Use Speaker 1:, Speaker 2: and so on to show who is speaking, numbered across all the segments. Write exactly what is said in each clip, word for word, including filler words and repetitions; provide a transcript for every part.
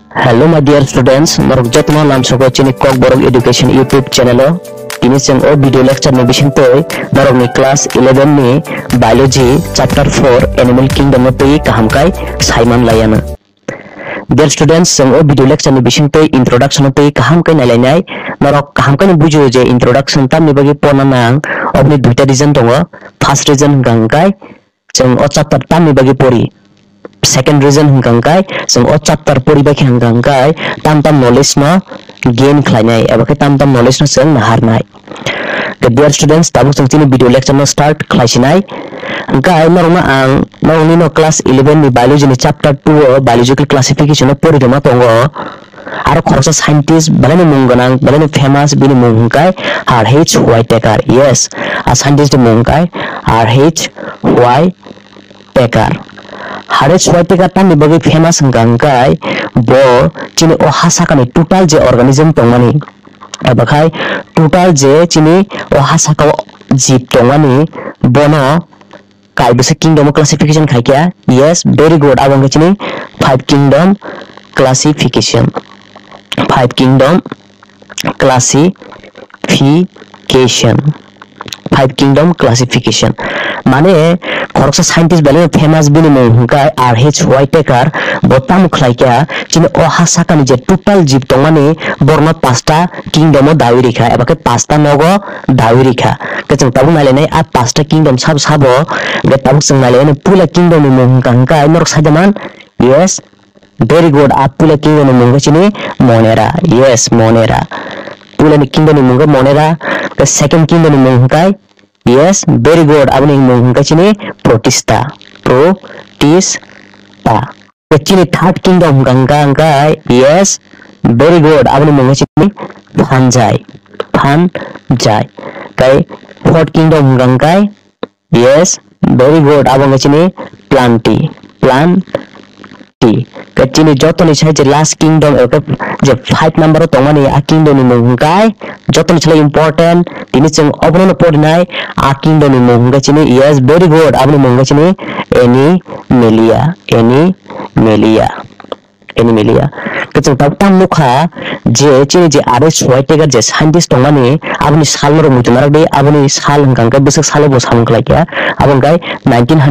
Speaker 1: Hello my dear students, norok jotno nam soko chini kok borok education YouTube channel o ini seng o video lecture ni bising toy norok ni class eleven ni biology chapter four animal kingdom o toy kaham kai Simon layana. Dear students, seng o video lecture ni bising toy introduction o toy kaham kai nalainai norok kaham kai ni bujo je introduction tam ni bagi pona nang obni duita reason tongo. First reason gangkai seng o chapter tam ni bagi pori. Second reason hengkangkai seng o chapter pori baki hengkangkai tam tam knowledge no gain khlainai ebakai tam tam knowledge no seng naharnai. The dear students tabuk seng chini video lecture no start khlaisinai hengkai norma ang norni no class eleven ni biology ni chapter two o biological classification no pori doma tongo aro khorsa scientist balani mungganang balani famous bini mung hengkai R H Whittaker. Yes, a scientist mungkai R H Whittaker. R H Whittaker tam ni bagi famous hengkangkai bo chini o hasakani total je organism tongmani ebakai total je chini o hasaka jeep tongmani bono kaibese kingdom classification khaikya. Yes, very good. Abang chini five kingdom classification five kingdom classification five kingdom classification mane khoroksa scientist bale famous bini mung hungkai R H Whittaker botam khlaikya chini o hasakani je total jeep tongmani borno pasta kingdom o dawi rikha ebakai pasta nogo dawi rikha kechung tabu nalenai a pasta kingdom sab sabo ge tabu sung nalenai pula kingdom ni mung hungkai norok saidaman. Yes, very good. A pula kingdom ni mung chini Monera. Yes, Monera pula ni kingdom ni mung Monera. The second kingdom ni mung hungkai. Yes, very good. Abang yang mengungkap ini Protista, Protista. Kecil third kingdom gangga-gangga. Yes, very good. Abang yang mengungkap ini Fungi, Fungi. Kai fourth kingdom gangga. Yes, very good. Abang yang ini Planti, Planti. Kecil joto ni saya je last kingdom. Je five number tu mana ni? A kingdom ni mengungkap. Joto ni saya important. Ini ceng obrolan podinai a kingdom ni mengungkap ini. Yes, very good. Abang ni mengungkap ini Animalia, Animalia, Animalia. Keceng tahu tam muka je cini je R H Whittaker je scientist tong mana? Abang ni sal noro mutu narak deh. Abang ni sal hengkang besok sal bos hamung kelakya. Abang kai nineteen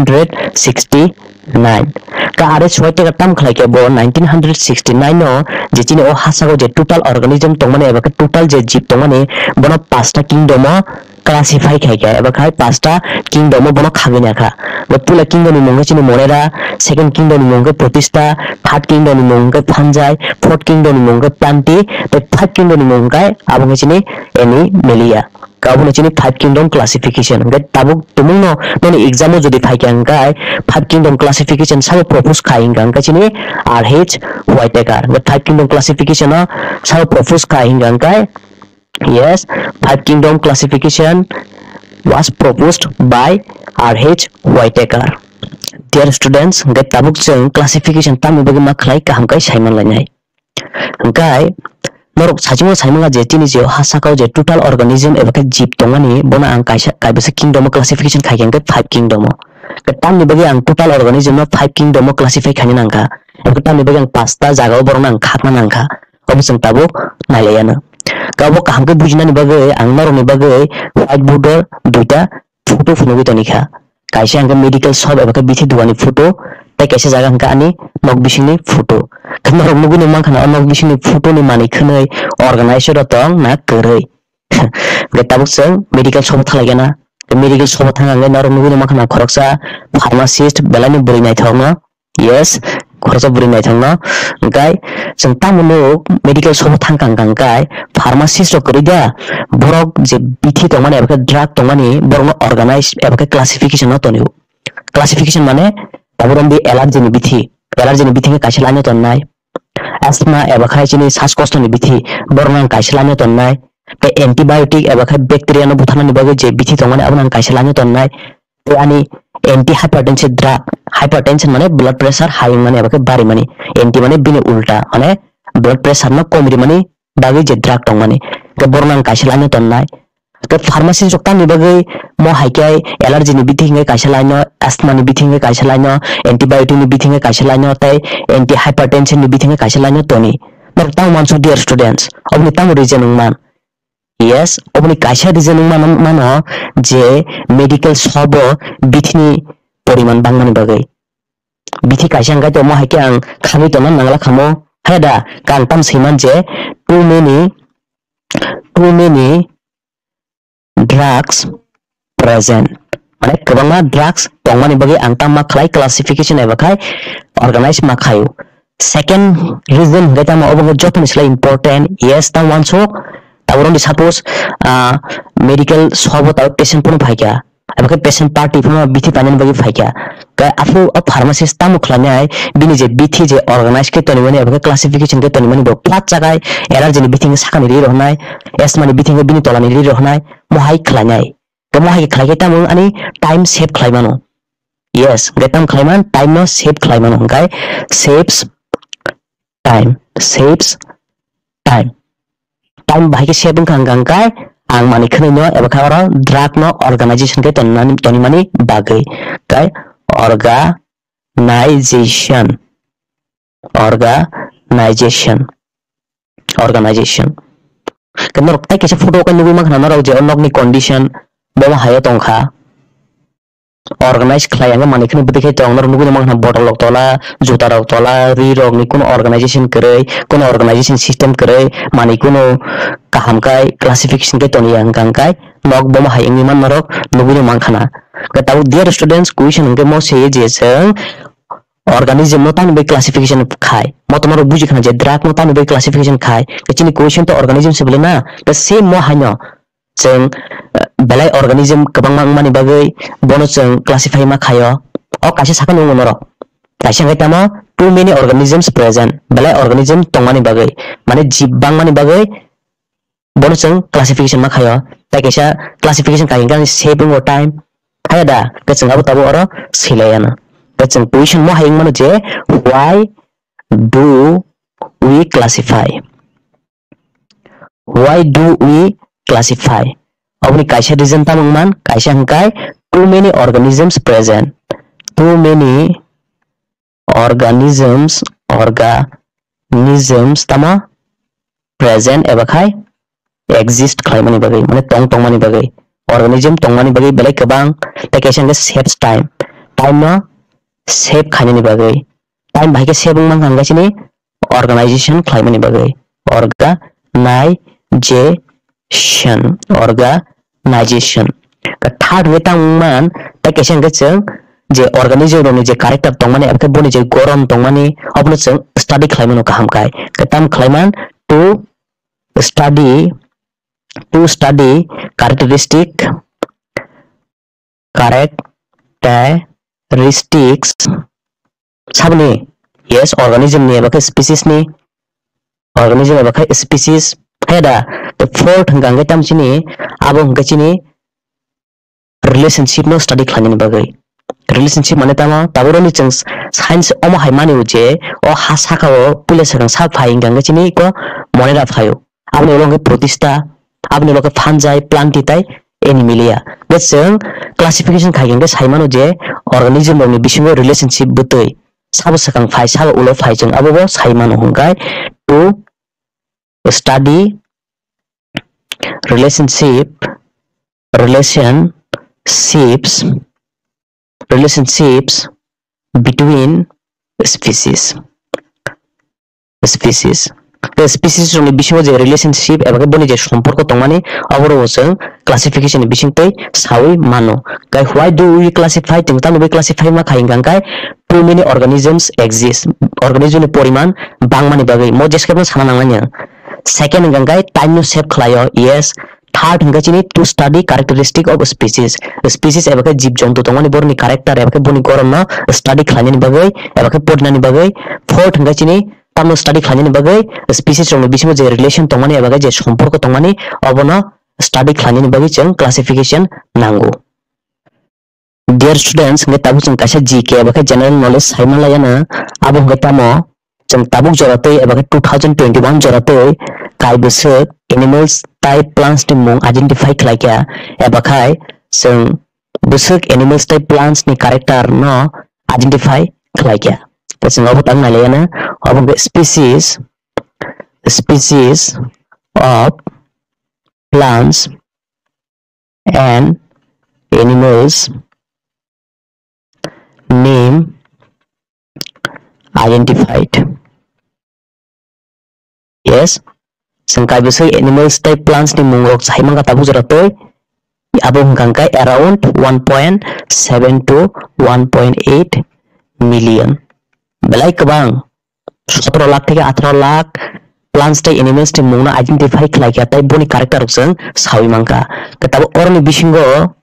Speaker 1: sixty-nine. Ka R H Whittaker tam kelakya bo nineteen sixty-nine no je cini oh hasago je total organism tong mana? Ebakai total je jeep tong mana? Bono pasta kingdom o classify kaya ebakai pasta kingdom o bono khagenya kha. Pula kingdom ni mungkai chini Monera, second kingdom ni mungkai Protista, third kingdom ni mungkai Fungi, fourth kingdom ni mungkai Planti, the fifth kingdom ni mungkai abang chini Animalia. Kau chini five kingdom classification. Get tabuk tumung no nani exam o jodi phaikyang kai five kingdom classification sabe propose khaing gang kai chini R H Whittaker. The five kingdom classification no sabe propose khaing gang kai. Yes, five kingdom classification was proposed by R H Whittaker. Dear students, get tabuk jeng classification tam bagi maklai kaham kai Simon lainai. Kai norok sajung Simon ga je tini je hasakau je total organism ebakai jeep tongani bona ang kaisa kaibese kingdom classification khaikang kai five kingdom. Ketam ni bagi ang total organism no five kingdom classify khani nangka. Ketam ni bagi ang pasta jaga borong nang khakna nangka. Obiseng tabuk nailayana. Kau kaham ke bujina ni bagai ang norok ni bagai whiteboard duita foto funugi tonika. Kaisa ang medical shop ebakai bithi duani foto tai kaisa jaga angka ani nok bisingni foto. Norok nugu ni mangkana nok bisingni foto ni mani khnai organizer tong na korei. Getabuk seng medical shop thalagena. Medical shop thangangai norok nugu ni mangkana khoroksa pharmacist belani buri nai thongna. Yes, khoroksa buri nai thongna. Gai seng tamuno medical shop thangkang gangkai pharmacist ro korida borok je bithi tongmani ebakai drug tongmani borok organize ebakai classification no toniu. Classification mane taburon bi allergy ni bithi allergy ni bithi kaisa lani tonnai asthma ebakai chini saskosto ni bithi borok kaisa lani tonnai te antibiotic ebakai bacteria no buthana ni bagai je bithi tongmani abang kaisa lani tonnai te ani anti hypertension drug hypertension mane blood pressure high mane ebakai bari mane anti mane bini ulta mane blood pressure no komri mane bagai je drug tong mane ke borok kaisa lani tonnai ke pharmacy jokta ni bagai mo haikai allergy ni biting kaisa laino asthma ni biting kaisa laino antibiotic ni biting kaisa laino tai anti hypertension ni biting kaisa laino toni nar tang manso dear students obni tang reasoning man yes obni kaisa reasoning man mano je medical sobo bitini poriman bangmani bagai bithi kaisa ngai to mo haikai ang khami to man nangala khamo hada kang tam siman je too many too many drugs present mane kabangma drugs tongmani bagi angta ma khlai classification eba khai organize ma khayo second reason gata ma obong job is important yes ta one so tawron suppose uh, medical sobo ta patient pun phaikya eba khai patient party pun bithi panen bagi phaikya ka afu a pharmacist ta mu khlanya bini je bithi je organize ke toni mani eba classification ke toni mani do plat jagai allergy ni bithi sakani ri rohnai asthma ni bithi bini tolani ri rohnai mohai khlanya ke mohai khlai ta mung ani time save khlai mano yes getam khlai man time no save khlai mano gai saves time saves time time bahai ke save khang gang gai ang mani khne no eba khara drug no organization ke toni toni mani bagai gai organization organization organization kenor tai kese photo kan nubi makna naro je onok ni condition boma hayo tongkha organize khlai anga mani khne bidike tong nor nubi makna bottle lok tola juta rok tola ri rok ni kuno organization krei kuno organization system krei mani kuno kaham kai classification ke toni ang kai nok boma hayang ni man narok nubi makna Katau dear students question ke mo say je sang organism no tan be classification khai mo tomaro buji khana je drug no tan be classification khai kechini question to organism se bole na the same mo hanyo cheng belai organism kabang mang mani bagai bono cheng classify ma khayo o kaise sakan no noro kaise ngai tamo too many organisms present belai organism tongmani bagai mane jib bang mani bagai bono cheng classification ma khayo ta kaisa classification kai gang saving your time Ada keceng abu tabu oro silayana keceng question mo hayang mano je why do we classify why do we classify abni kaisa reason tamang man kaisa hangkai too many organisms present too many organisms organisms tama present eba khai exist khai mani bagai mane tong tong mani bagai organism tongmani bagai belai kabang ta kaisa nge saves time time no save khani bagai time bhai ke saving mang hanga chini organization khlaimani bagai organization organization ka third wetang man ta kaisa nge chang je organism ro ni je character tongmani abke boni je gorom tongmani obno chang study khlaimano kaham kai ka tam khlaiman to study to study characteristic characteristics sabni yes organism ni aba species ni organism aba species heda the fourth hanganga tam chini abo hangga chini relationship no study khlani bagai relationship mane tama taboroni chang science omo haimani uje o hasakao pulis sang sa phaing ganga chini ko monera phayo abni longe protista abni loke phanjai plantitai animalia geseng classification khaigeng saimano je organism ni bisingo relationship butoi sabo sakang phai sabo ulo phai jeng abo saimano hungkai to study relationship relationships relationships between species species the species ni bisingo je relationship eba boni je somporko tongmani aboro woseng classification ni bisingtoi sawi mano kai why do we classify tingta no classify ma khaingang kai too many organisms exist organism ni poriman bangmani bagai mo jeskem sana nanganya second gangai time no save khlayo yes third hanga chini to study characteristic of species species eba ka jib jontu tongmani borni character eba ka boni korona study khlani ni bagai eba ka podnani bagai fourth hanga chini tamo study khlani bagai species rong bisimo je relation tongmani eba je somporko tongmani obono study khlani bagai chang classification nango dear students nge tabu chang kaisa gk eba general knowledge saimala yana abo nge tamo जों tabuk joratoi eba twenty twenty-one joratoi kai besek animals type plants ni mung identify khlaikya eba khai जों besek animals type plants ni character no identify khlaikya ta जों abo tang nalaya na abo species species of plants and animals name identified. Yes, sengkai besok animals type plants ni mungrok sai mangka tabu jeratoi abo hengkangkai around one point seven to one point eight million. Belai kebang seventeen lakh theke eighteen lakh plants type animals ni mungna identify khlaikya tai boni character jeng sawi mangka. Ketabo orni bisingo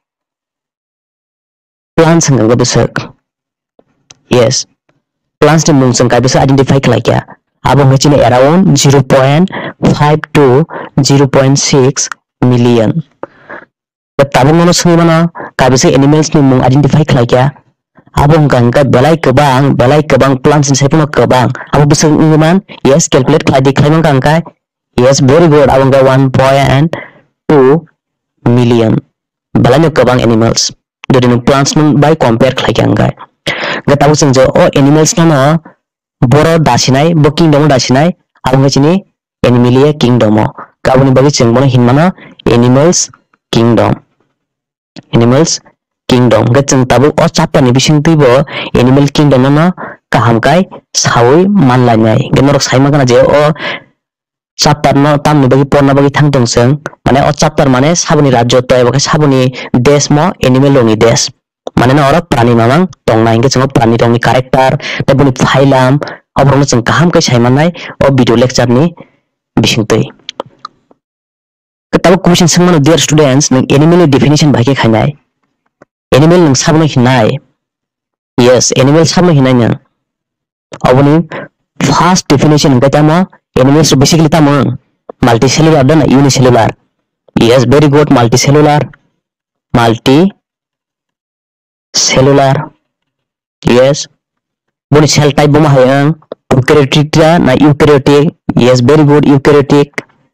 Speaker 1: plants hengkang besok. Yes, plants ni mung sengkai besok identify khlaikya abo ngechine around zero point five to zero point six million. Ketabo ngono sungi mana kai besok animals ni mung identify khlaikya abo hengkangka belai kebang belai kebang plants ni sepono kebang abo besok nguman. Yes, calculate khlai di khlai mangkangkai. Yes, very good abo ngka one point two million belai no kebang animals jadi no plants nun by compare khlaikya angkai. Ketabo sengjo o animals no boro dasinai bo kingdom dasinai abo ngechini animalia kingdom kaboni bagi jengbono hinmana animals kingdom animals kingdom gacheng tabu o chapter ni bising tibo animal kingdom no kahamkai sawi manlainai genorok saima kana je o chapter no tamni bagi porna bagi thangtong seng mane o chapter mane saboni rajyo to eba saboni desh mo animal longi desh mane na ora prani mamang tongnai ge chungo prani tongni character tabuni phailam obrong chung kaham kai saimanai o video lecture ni bisingtei. Ketabo question sengmano dear students nang animal definition bhai ke khainai animal nang sabno hinai. Yes, animal sabno hinai nang oboni first definition ga tama animals basically tama multicellular dan unicellular. Yes, very good, multicellular multi cellular. Yes, boni cell type boma hayang eukaryotic na eukaryotic. Yes, very good, eukaryotic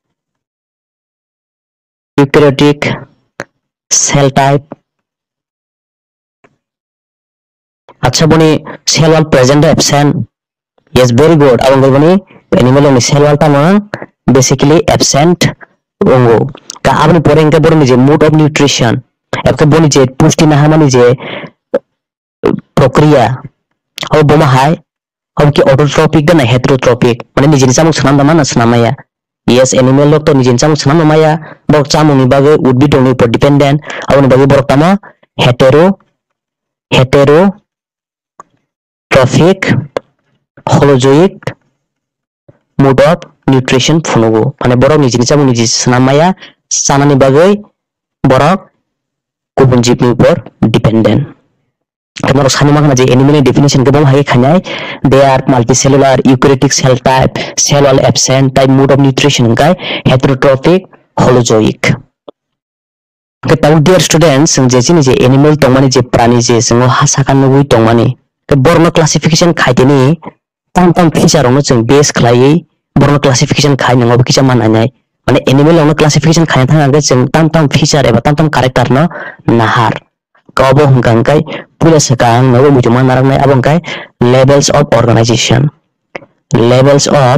Speaker 1: eukaryotic cell type. Acha boni cell wall present or absent. Yes, very good abang boni animal ni cell wall tama basically absent ongo ka abni pore engka boni je mode of nutrition ebka boni je pushti na hamani je प्रक्रिया अब बोमा हाय अब की autotrophic गना हेटेरोट्रोपिक माने निजिन सामु सनाम दामा ना सनामाया. Yes, animal लोग तो निजिन सामु सनाम दामाया बक चामुनि बागे उद्भिद नि पर डिपेंडेंट अब बागे बरक तामा hetero heterotrophic holozoic mode of nutrition फुनुगो माने बरक निजिन सामु निजि सनामाया सानानि बागे बरक गुबुन जिबनि पर dependent. Kamaro sani makna je animal definition gebom hai khanai they are multicellular eukaryotic cell type cell wall absent type mode of nutrition kai heterotrophic holozoic. Ketau dear students sing je chini je animal tongmani je prani je singo hasakan nugui tongmani ke borno classification khaiteni tam tam feature ono chung base khlai borno classification khai nango kisa mananai mane animal ono classification khai thanga ge chung tam tam feature eba tam tam character no nahar kabo hungangkai pula sekang nawo mujuma narangnai abongkai levels of organization levels of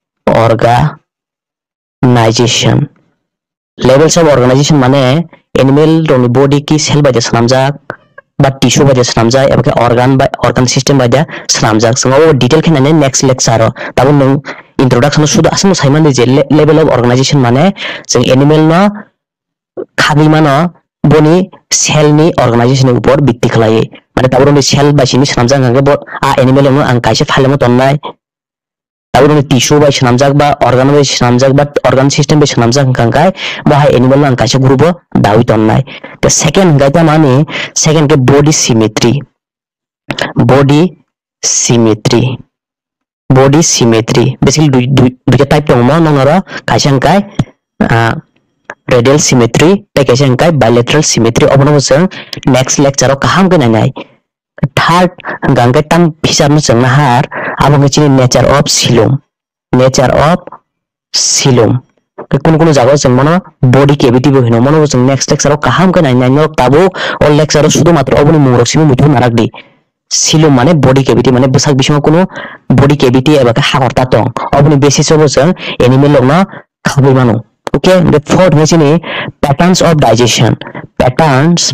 Speaker 1: organization levels of organization mane animal doni body ki cell baja sanamjak ba tissue baja sanamjak eba organ ba organ system baja sanamjak songo detail khinane next lecture tabun nung introduction sudu asmo saimane je level of organization mane jeng animal no khagi mano boni cell ni organization ni upor bitti khlai mane taburo ni cell ba sini sanamjak angge bo a animal no ang kaise phalemo tonnai taburo ni tissue ba sanamjak ba organ ba sanamjak ba organ system ba sanamjak angkai bo ha animal no ang kaise grupo dawi tonnai. The second gaita mane second ke body symmetry body symmetry body symmetry basically du du type tongmo nongara kaise angkai radial symmetry tai kaise angkai bilateral symmetry obono bosang next lecture o kaham ke nanai third hanggang tam feature no jeng har abang chini nature of silum nature of silum kun kun jago jeng mono body cavity bo hino mono jeng next lecture kaham ka nai nai no tabo all lecture শুধু মাত্র oboni murok simi mutu narak di silum mane body cavity mane busak bismo kuno body cavity eba ka hagorta tong oboni basis obo jeng animal logna khabai mano okay the fourth machine patterns of digestion patterns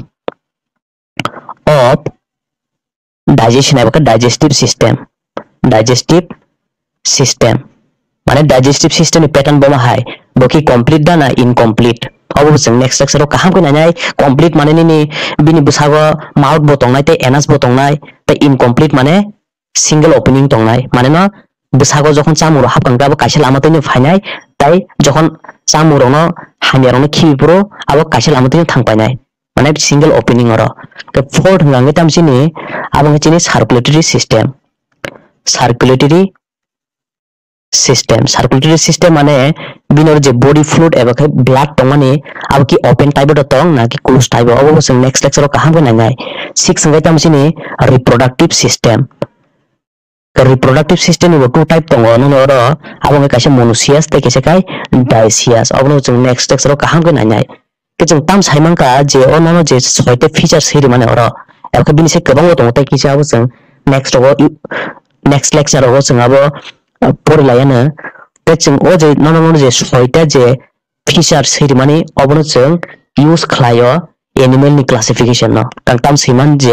Speaker 1: of digestion eba ka digestive system digestive system mane digestive system ni pattern boma hai boki complete da na incomplete obo jeng next lecture kaham ko nai complete mane ni bini busago mouth botong nai te anus botong nai te incomplete mane single opening tong nai mane no busago jokhon chamuro hapkangba kaisel amate ni phainai tai jokhon chamuro no hamero no khibro abo kaisel amate ni thangpai nai mane single opening oro the fourth ngange tamsini abang chini circulatory system circulatory system circulatory system mane binor je body fluid eba ke blood tong mane ab ki open type ot tong na ki closed type obo bose next lecture kaham ko nai six ngai tamsini reproductive system the reproductive system ni two type tong no oro abang kaise monoecious te kaise kai dioecious obo jeng next lecture kaham ko nai ke jeng tam saimangka je ono je soite feature seri mane oro eba bini se kebang tong te kisa abo jeng next obo next lecture obo jeng abo porilayana te jeng o je no no je soita je feature seri mane obo jeng use khlayo animal ni classification no tang tam siman je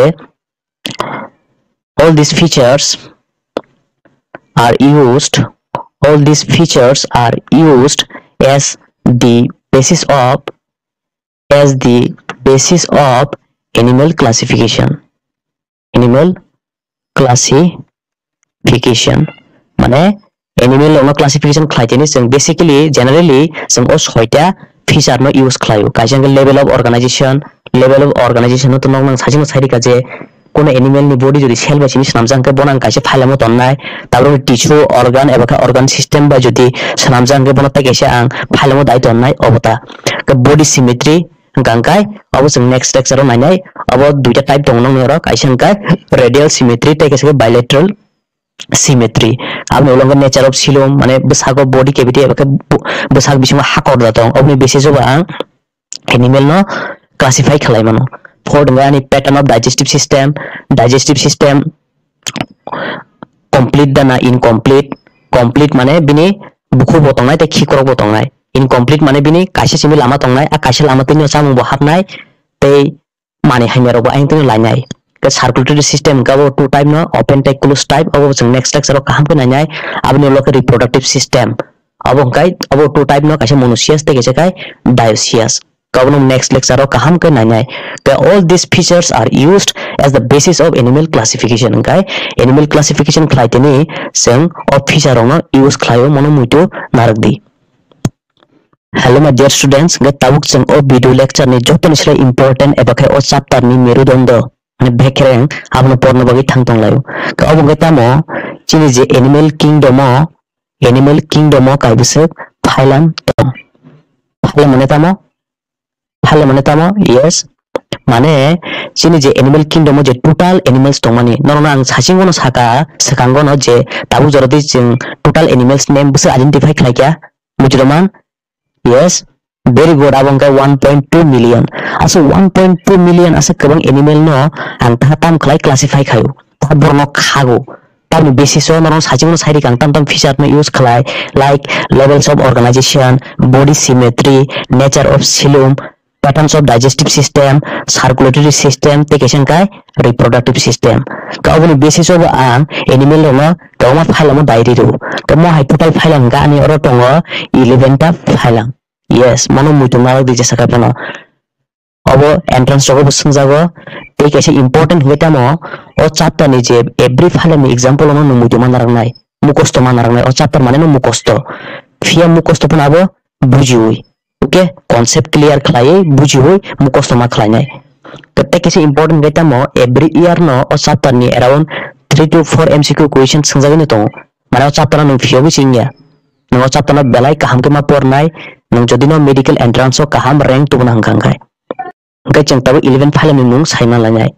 Speaker 1: all these features are used all these features are used as the basis of as the basis of animal classification animal classification mane animal no classification khlaiteni jeng basically generally jeng o soita feature no use khlayo kaisang level of organization level of organization no to nang sajing sairi ka je kono animal ni body jodi cell ba chini sanamjang ke bonang kaise phailamo tonnai tabro tissue organ eba ka organ system ba jodi sanamjang ke bonata kaise ang phailamo dai tonnai obota ka body symmetry gangkai abo jeng next lecture nai nai abo duita type dong nang ro kaisang ka radial symmetry te kaise bilateral symmetry abni ulonga nature of silum mane busago body cavity eba ka busag bisima hakor da tong obni basis oba ang animal no classify khalai mano fourth ngani pattern of digestive system digestive system complete dana incomplete complete mane bini bukhu botong nai te khikoro botong nai incomplete mane bini kaise simi lama tong nai a kaise lama tini samung bo hapnai te mane haimero bo aing tini lainai the circulatory system gabo two type no open type closed type abo jeng next lecture kaham ko nai abni loke reproductive system abo kai abo two type no kaise monoecious te kaise kai dioecious Governor next lecture kaham ke nai all these features are used as the basis of animal classification okay animal classification khlaiteni seng of feature no use khlayo mono muito naragdi hello my dear students ga tabuk seng o video lecture ni joton sila important eba khai o chapter ni merudondo ne bekreng abno porno bagi thangtong layo ka obo gata mo chini je animal kingdom animal kingdom ka bise phailam tom phailam mane tamo phailam mane tamo yes mane chini je animal kingdom je total animals tongmani norona ang sasingono saka sakangono je tabu jorodi jeng total animals name bise identify khlaikya mujroman yes very good abang ka one point two million aso one point two million asa kabang animal no ang tatam khlai classify khayo ta borno khago tam basis on non sajing sairi kang tam tam feature no use khlai like levels of organization body symmetry nature of silum patterns of digestive system circulatory system te kesan kai reproductive system ka oboni basis of ang animal no kawma phailamo diary ro kamo hai total phailang ga ani oro tongo eleven ta phailang yes mano muito mal de saka pano obo entrance jogo sungjago te kaise important hoitamo o chapter ni je every phailam example no muito manarang nai mukosto manarang nai o chapter mane no mukosto fia mukosto panabo bujiui okay concept clear khlai bujiui mukosto ma khlai nai te kaise important hoitamo every year no o chapter ni around three to four M C Q questions sungjago ni to mane o chapter no fio bisingya no chapter no belai kaham ke ma pornai nang jodi no medical entrance o kaham rank tu nang kangkai ga chang tabu eleven phalam mung saina langai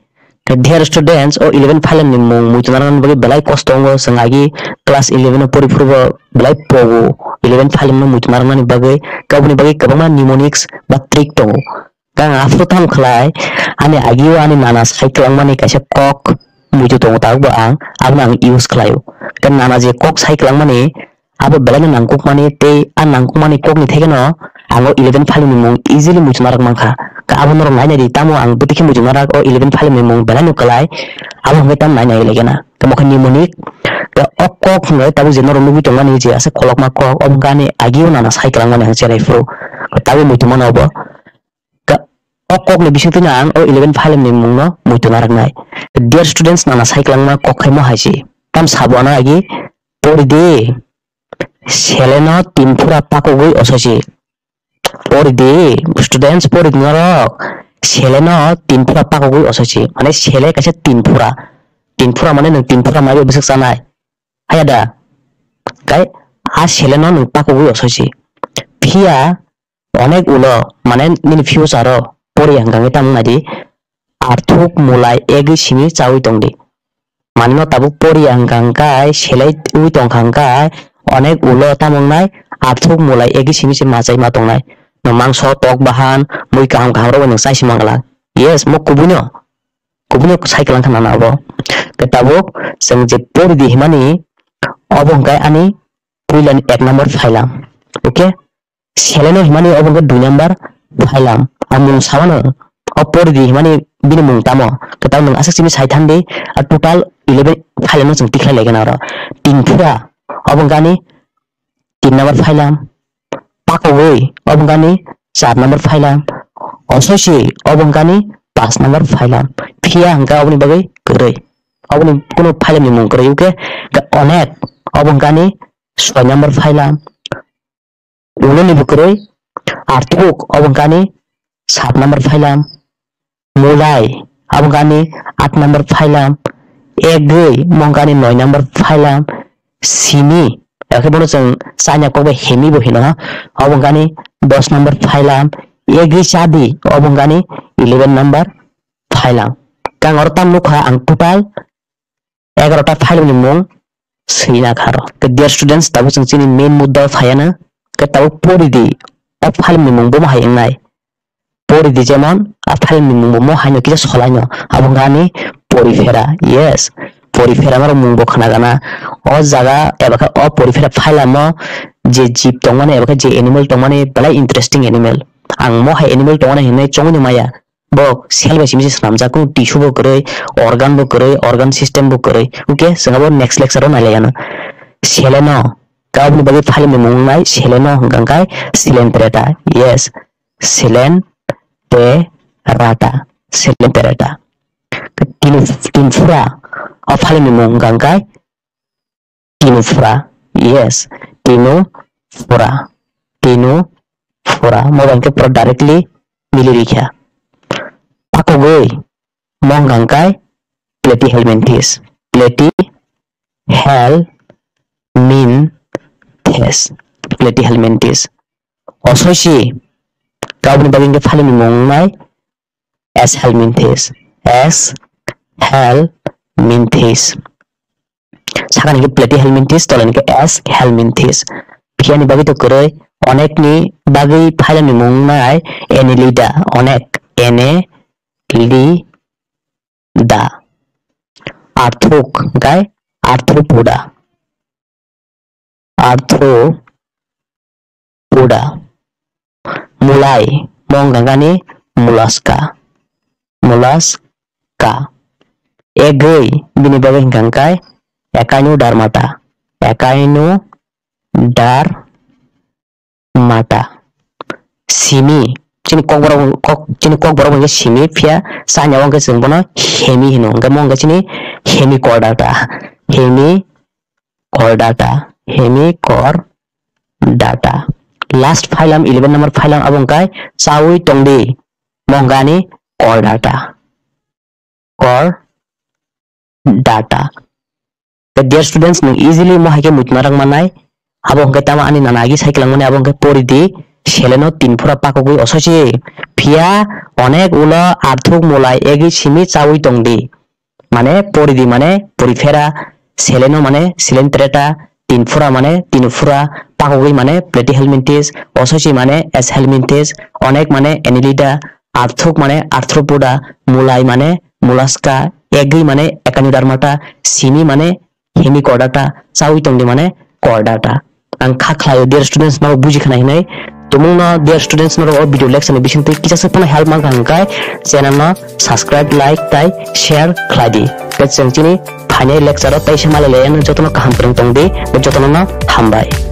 Speaker 1: Dear students, o eleven phalam ni mung mutunaran bagi belai kostongo sengagi class eleven o puri purbo belai pogo eleven phalam no mutunaran ni bagi kabuni bagi kabama mnemonics ba trick tongo kang afrutam khlai ani agiwa ani nana cycle mani kaisa kok muju tongo tag ba ang abna ang use khlayo kan nana je kok cycle mani abo belai na nangkuk mani te an nangkuk mani kok ni theke no ango eleven phalam ni mung easily mutunaran mangkha ka abo nor nai nai tamo ang butiki mujunarak o eleven phalam ni mung belai no kalai abo ngetam nai nai legena ka mokhan mnemonic ka ok kok ngai tabu je nor lubi tonga ni je ase kolok ma kok om gane agiu nana cycle ngane hang cherai fro ka tabu mutumana obo ka ok kok ni bising tina ang o eleven phalam ni mung no mutunarak nai dear students nana cycle ma kok khai mo haisi tam sabona agi pori de seleno tinpura pakogoi ososi pori de students pori norok seleno tinpura pakogoi ososi mane sele kaisa tinpura tinpura mane nang tinpura mai bisik sanai ayada kai a seleno nang pakogoi ososi phia onek ulo mane nini future pori hangangi tamnadi arthuk mulai egi simi chawi tongdi manino tabu pori hangangkai selai ui tongkhangkai onek ulo tamongnai arthuk mulai egi simi se majai ma tongnai no mangso tok bahan mui kaham kaham ro nang sai simangala yes mo kubunyo kubunyo cycle khana na abo ketabo seng je pori di himani obongkai ani puilan ek number phailam okay seleno himani obongkai two number phailam amung sawano o pori di himani bini mung tamo ketabo nang asak simi sai thande a total eleven phailam seng tikhla legena ro tin phura obongani tin number phailam pakogoi obongani four number phailam ososi obongani five number phailam phia hangka oboni bagai koroi oboni kono phailam ni mung koroi uke ka onek obongani six number phailam ulo ni bukoroi artuk obongani seven number phailam mulai obongani eight number phailam egoi mongani nine number phailam sini Oke bono jeng sanya kobe hemi bo hino obongani ten number phailam egi sadi obongani eleven number phailam kang ortam nukha ang total eleven ta phailam ni mung sina kharo ke dear students tabu jeng chini main mudda phayana ke tabu pori di a phailam ni mung bo ma hayang nai pori di jemon a phailam ni mung bo mo haino kisa solaino obongani porifera yes porifera maro mung bo khana gana o jaga ebaka o porifera phailamo je jeep tongmane ebaka je animal tongmane balai interesting animal ang mo hai animal tongmane hinai chongni maya bo cell basi misi samja ku tissue bo koroi organ bo koroi organ system bo koroi okay sangabo next lecture on alayana seleno kabni bagi phailamo mung nai seleno hangkai silenterata yes silenterata silenterata tin tin fura a phailamo mung gangkai tinufura yes tinufura tinufura mo bangke pro directly milirikha pakogoi mong gangkai platyhelminthes platyhelminthes platyhelminthes ososi kabni bagingke phailamo mung nai s helminthes s helminthes sakani ke platyhelminthes tolani ke s helminthes phiani bagi to koroi onek ni bagi phailam ni mung nai annelida onek annelida arthuk gai arthropoda arthropoda mulai mong gangani mollusca mollusca egoi bini bagi gangkai Echinodermata Echinodermata simi chini kok borong kok chini kok borong nge simi phia sanya wong ke sengbono hemi hino nge mong chini hemichordata hemichordata hemichordata last phailam eleven number phailam abongkai chawi tongdi mongani chordata chordata dear students nung easily mo hake mutnarang manai abong ke tama ani nanagi cycle mane abong ke pori di seleno tinpura pakogoi ososi phia onek ulo arthuk mulai egi simi chawi tongdi माने परिधि माने परिफेरा सेलेनो माने सिलेन्ट्रेटा तीनफुरा माने तीनफुरा पागोगै माने प्लेटिहेलमिन्थिस असोसि माने एसहेलमिन्थिस अनेक माने Annelida आर्थोक माने आर्थ्रोपोडा मुलाई माने मुलास्का एग्री माने एकानिडार्माटा सिनी माने हेमिकॉर्डाटा चाउइतंगदि माने कॉर्डाटा आं खाख्लायो देयर स्टूडेंट्स मा बुजिखानाय नै तुमुंना देयर स्टूडेंट्स मा भिडियो लेक्चर बिसिंग किजासे फन हेल्प मा गांगाय चैनल ना सब्सक्राइब लाइक ताइ शेयर खलादि गचंचिनि फाइनल लेक्चर ताइ समाले लेन जतनो काहाम प्रंतंदि जतनो ना हामबाय।